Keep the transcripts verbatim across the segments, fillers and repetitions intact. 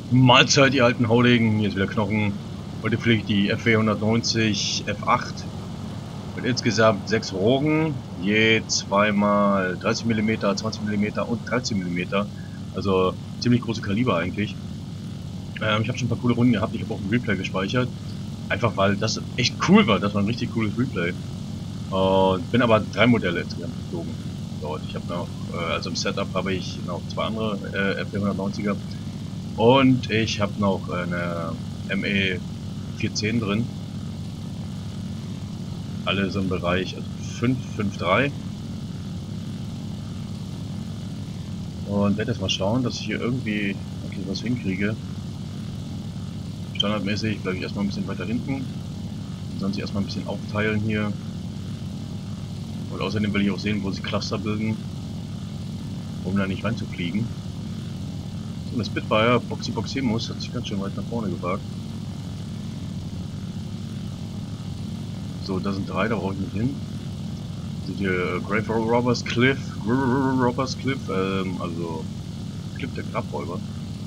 Mahlzeit, ihr alten Haudegen, hier ist wieder Knochen. Heute fliege ich die F W hundertneunzig F acht mit insgesamt sechs Rogen, je zweimal dreißig Millimeter, zwanzig Millimeter und dreizehn Millimeter. Also ziemlich große Kaliber eigentlich. Ähm, ich habe schon ein paar coole Runden gehabt, ich habe auch ein Replay gespeichert. Einfach weil das echt cool war, das war ein richtig cooles Replay. Und bin aber drei Modelle insgesamt geflogen. Dort. Ich habe noch, äh, also im Setup habe ich noch zwei andere äh, F W hundertneunziger. Und ich habe noch eine M E vierhundertzehn drin. Alle so im Bereich also fünf, fünf Komma drei. Und werde jetzt mal schauen, dass ich hier irgendwie okay, was hinkriege. Standardmäßig bleibe ich erstmal ein bisschen weiter hinten. Sonst erstmal ein bisschen aufteilen hier. Und außerdem will ich auch sehen, wo sie Cluster bilden. Um da nicht reinzufliegen. So, eine Spitfire Boxy Boximus hat sich ganz schön weit nach vorne gewagt. So, da sind drei, da brauche ich nicht hin. Seht ihr Grave Robbers Cliff, Robbers Cliff, ähm, also Cliff der Grabräuber.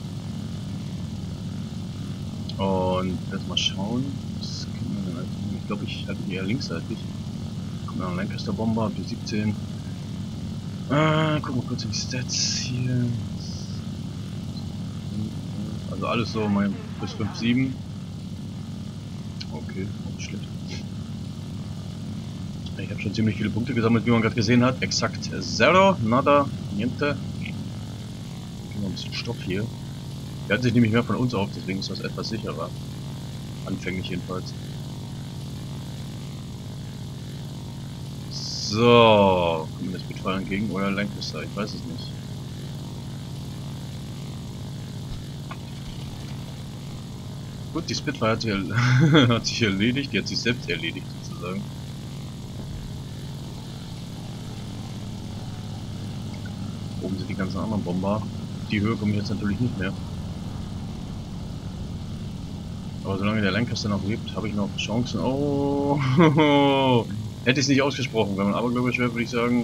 Und jetzt mal schauen, was kann man denn halt tun? Ich glaube, ich halte die eher linksseitig. Kommt noch ein Lancaster Bomber, B siebzehn. Ah, guck mal kurz in die Stats hier. Also alles so mein bis fünf Komma sieben. Okay, nicht schlecht. Ich habe schon ziemlich viele Punkte gesammelt, wie man gerade gesehen hat. Exakt zero, nada, niente. Noch ein bisschen Stoff hier. Der hat sich nämlich mehr von uns auf, deswegen ist das etwas sicherer. Anfänglich jedenfalls. So, kommen wir das Spitfire entgegen oder Lancaster? Ich weiß es nicht. Gut, die Spitfire hat sich, hat sich erledigt, die hat sich selbst erledigt sozusagen. Oben sind die ganzen anderen Bomber. Die Höhe komme ich jetzt natürlich nicht mehr. Aber solange der Lancaster noch lebt, habe ich noch Chancen. Oh, hätte ich es nicht ausgesprochen. Wenn man abergläubisch wäre, würde ich sagen,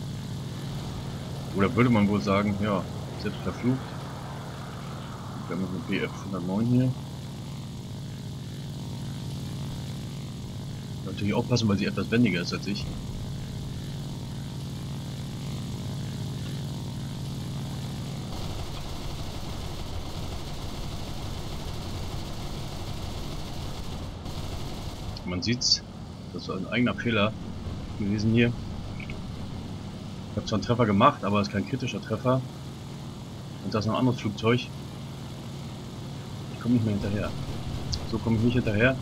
oder würde man wohl sagen, ja, selbst verflucht. Wir haben noch eine B F hundertneun hier. Natürlich aufpassen, weil sie etwas wendiger ist als ich. Man sieht's, das war ein eigener Fehler gewesen hier. Ich habe zwar einen Treffer gemacht, aber es ist kein kritischer Treffer. Und das ist ein anderes Flugzeug. Ich komme nicht mehr hinterher. So komme ich nicht hinterher.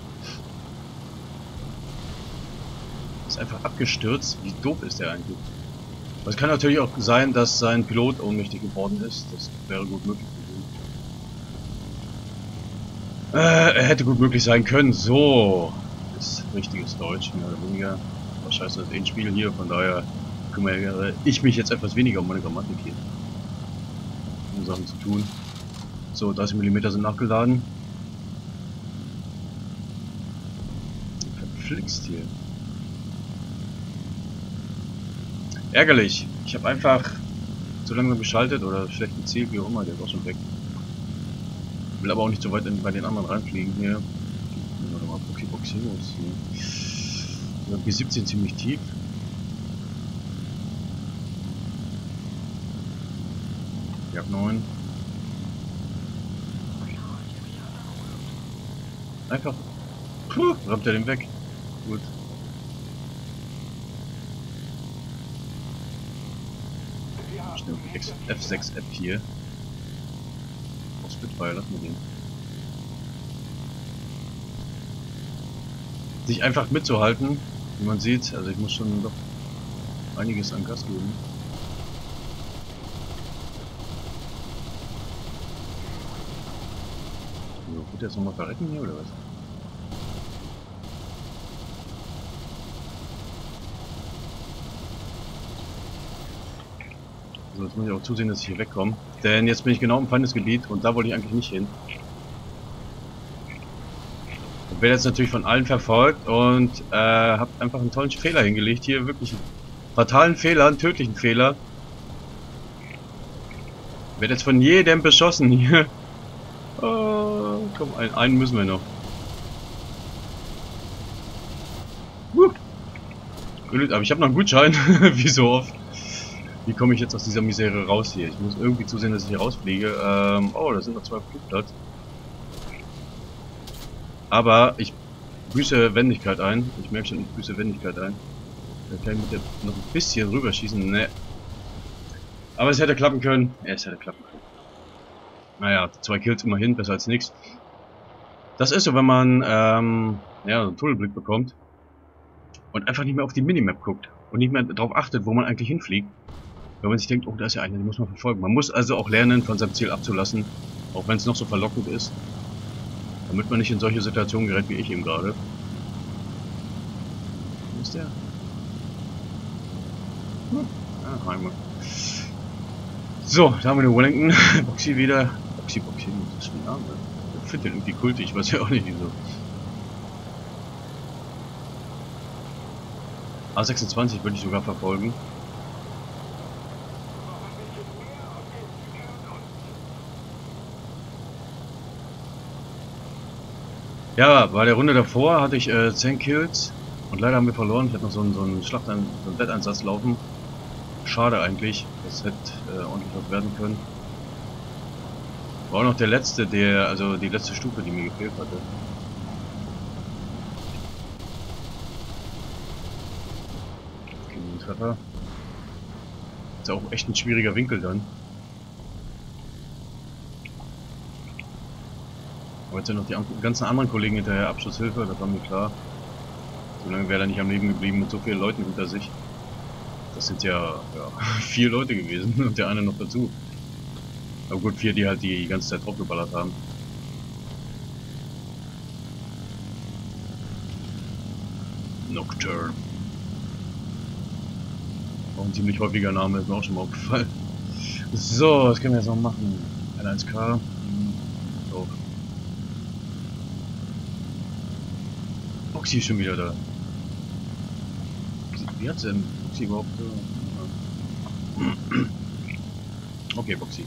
Ist einfach abgestürzt. Wie doof ist der eigentlich? Aber es kann natürlich auch sein, dass sein Pilot ohnmächtig geworden ist. Das wäre gut möglich gewesen. Äh, er hätte gut möglich sein können. So. Das ist richtiges Deutsch, mehr oder weniger. Aber scheiße, das ist ein Spiel hier, von daher kümmere ich mich jetzt etwas weniger um meine Grammatik hier. Um Sachen zu tun. So, dreißig Millimeter sind nachgeladen. Verflixt hier. Ärgerlich. Ich habe einfach zu langsam geschaltet oder schlecht gezielt, wie auch immer, der ist auch schon weg. Will aber auch nicht so weit in, bei den anderen reinfliegen hier. Warte mal, Boxy Boximus hier. B siebzehn ziemlich tief. Ich hab neun. Einfach. Puh, rammt er den weg. Gut. F sechs F vier. Auf Spitfire, lassen wir den. Sich einfach mitzuhalten, wie man sieht, also ich muss schon doch einiges an Gas geben. So, wird der jetzt nochmal verrecken hier oder was? So, jetzt muss ich auch zusehen, dass ich hier wegkomme. Denn jetzt bin ich genau im Feindesgebiet und da wollte ich eigentlich nicht hin. Ich werde jetzt natürlich von allen verfolgt und äh, habe einfach einen tollen Fehler hingelegt. Hier wirklich einen fatalen Fehler, einen tödlichen Fehler. Ich werde jetzt von jedem beschossen hier. Oh, komm, ein, einen müssen wir noch. Uh. Aber ich habe noch einen Gutschein. Wie so oft. Wie komme ich jetzt aus dieser Misere raus hier? Ich muss irgendwie zusehen, dass ich hier rausfliege. Ähm, oh, da sind noch zwei auf Flugplatz. Aber ich büße Wendigkeit ein. Ich merke schon, ich büße Wendigkeit ein. Da kann ich mit der noch ein bisschen rüberschießen. Ne. Aber es hätte klappen können. Ja, es hätte klappen können. Naja, zwei Kills immerhin, besser als nichts. Das ist so, wenn man ähm, ja, so einen Tunnelblick bekommt und einfach nicht mehr auf die Minimap guckt und nicht mehr darauf achtet, wo man eigentlich hinfliegt. Wenn man sich denkt, oh, da ist ja einer, den muss man verfolgen. Man muss also auch lernen, von seinem Ziel abzulassen, auch wenn es noch so verlockend ist, damit man nicht in solche Situationen gerät wie ich eben gerade. Wo ist der? Hm. Ah, einmal. So, da haben wir den Wellington. Boxy wieder. Boxy, Boxy, das ist ein Name. Ich finde den irgendwie kultig, ich weiß ja auch nicht wieso. A sechsundzwanzig würde ich sogar verfolgen. Ja, bei der Runde davor hatte ich äh, zehn Kills und leider haben wir verloren. Ich hatte noch so einen, so einen Schlacht, so einen Wetteinsatz laufen. Schade eigentlich, das hätte äh, ordentlich was werden können. War auch noch der letzte, der, also die letzte Stufe, die mir gefehlt hatte. Okay, Treffer. Ist auch echt ein schwieriger Winkel dann. Aber jetzt sind noch die ganzen anderen Kollegen hinterher Abschlusshilfe, das war mir klar. Solange wäre er nicht am Leben geblieben mit so vielen Leuten hinter sich. Das sind ja, ja vier Leute gewesen und der eine noch dazu. Aber gut, vier, die halt die ganze Zeit draufgeballert haben. Nocturne. Auch ein ziemlich häufiger Name, ist mir auch schon mal aufgefallen. So, was können wir jetzt noch machen? L eins K. So. Boxy ist schon wieder da. Wie hat's denn Boxy überhaupt? Okay, Boxy.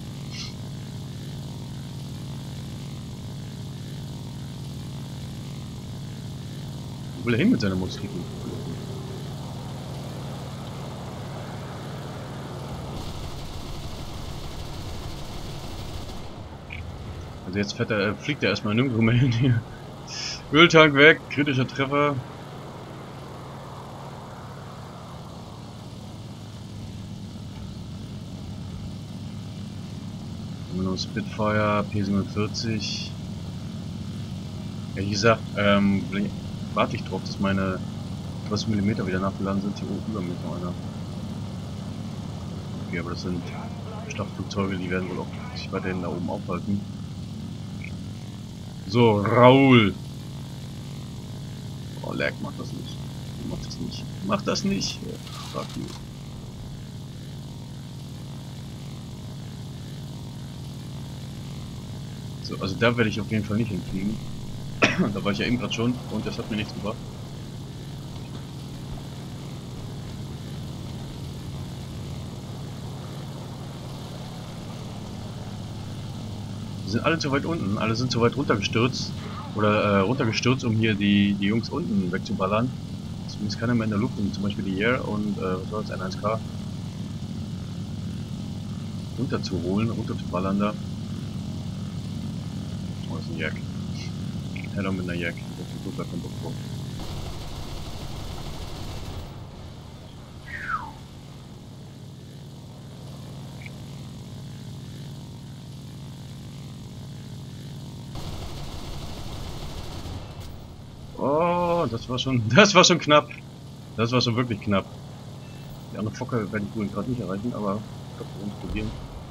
Wo will er hin mit seiner Moskiken? Also jetzt fährt er, äh, fliegt er erstmal nirgendwo mehr hin hier. Öltank weg, kritischer Treffer. Spitfire, P siebenundvierzig. Ehrlich gesagt, ähm, warte ich drauf, dass meine dreißig Millimeter wieder nachgeladen sind. Hier oben über mir noch einer. Okay, aber das sind Schlachtflugzeuge, die werden wohl auch sich weiterhin da oben aufhalten. So, Raul. Oh, Lag, mach das nicht. Mach das nicht. Mach das nicht. Fuck you. So, also da werde ich auf jeden Fall nicht hinfliegen. Da war ich ja eben gerade schon und das hat mir nichts gebracht. Die sind alle zu weit unten, alle sind zu weit runtergestürzt. Oder äh, runtergestürzt, um hier die, die Jungs unten wegzuballern. Deswegen ist keiner mehr in der Luft, um zum Beispiel die Air und äh, was war das, N eins K runterzuholen, runterzuballern da. Oh, das ist ein Jack. Hello mit einer Jack. Das ist super kein Bock drauf. Oh, das war schon, das war schon knapp. Das war schon wirklich knapp. Die andere Fokker werde ich wohl gerade nicht erreichen, aber ich glaube, wir uns probieren.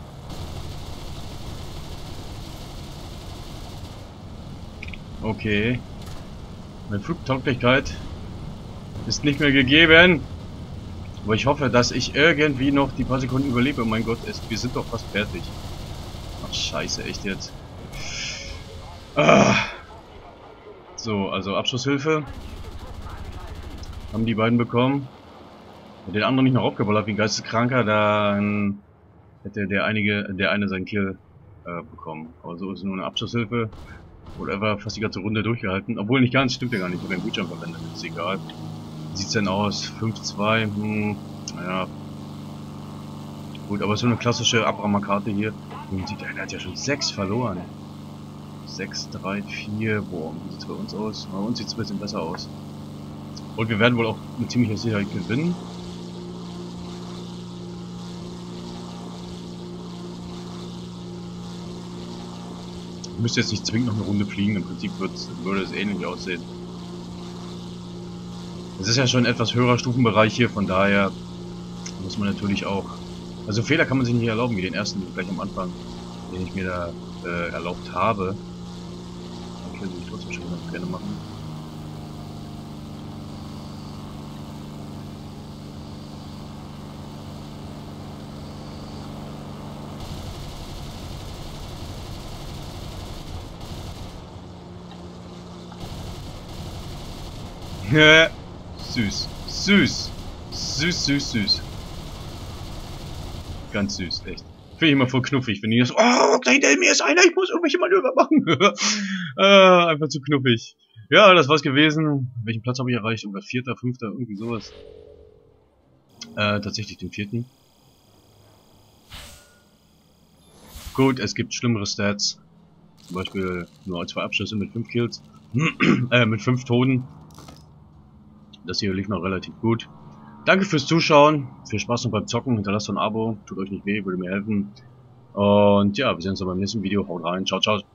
Okay. Meine Flugtauglichkeit ist nicht mehr gegeben. Aber ich hoffe, dass ich irgendwie noch die paar Sekunden überlebe. Oh mein Gott, es, wir sind doch fast fertig. Ach scheiße, echt jetzt. Ah. So, also Abschlusshilfe. Haben die beiden bekommen. Wenn den anderen nicht noch aufgeballert wie ein Geisteskranker, dann hätte der einige, der eine seinen Kill äh, bekommen. Aber so ist es nur eine Abschlusshilfe. Whatever, fast die ganze Runde durchgehalten. Obwohl nicht ganz, stimmt ja gar nicht. Ich habe einen Gutschein verwendet, ist egal. Wie sieht's denn aus? fünf zwei, hm, naja. Gut, aber so eine klassische Abramer-Karte hier. Und sieht, der hat ja schon sechs verloren. sechs, drei, vier, boah, wie sieht's bei uns aus? Bei uns sieht's ein bisschen besser aus. Und wir werden wohl auch mit ziemlicher Sicherheit gewinnen. Ich müsste jetzt nicht zwingend noch eine Runde fliegen, im Prinzip würde es ähnlich aussehen. Es ist ja schon ein etwas höherer Stufenbereich hier, von daher muss man natürlich auch... Also Fehler kann man sich nicht erlauben, wie den ersten gleich am Anfang, den ich mir da äh, erlaubt habe. Ich will mich trotzdem schon ganz gerne machen. Süß. Süß. Süß, süß, süß. Ganz süß, echt. Finde ich immer voll knuffig, wenn die das so, oh, da hinter mir ist einer, ich muss irgendwelche Manöver machen. äh, einfach zu knuffig. Ja, das war's gewesen. Welchen Platz habe ich erreicht? Irgendwer vierter, fünfter, irgendwie sowas. Äh, tatsächlich den vierten. Gut, es gibt schlimmere Stats. Zum Beispiel nur zwei Abschüsse mit fünf Kills. äh, mit fünf Toten. Das hier lief noch relativ gut. Danke fürs Zuschauen. Viel Spaß noch beim Zocken. Hinterlasst ein Abo. Tut euch nicht weh, würde mir helfen. Und ja, wir sehen uns dann beim nächsten Video. Haut rein. Ciao, ciao.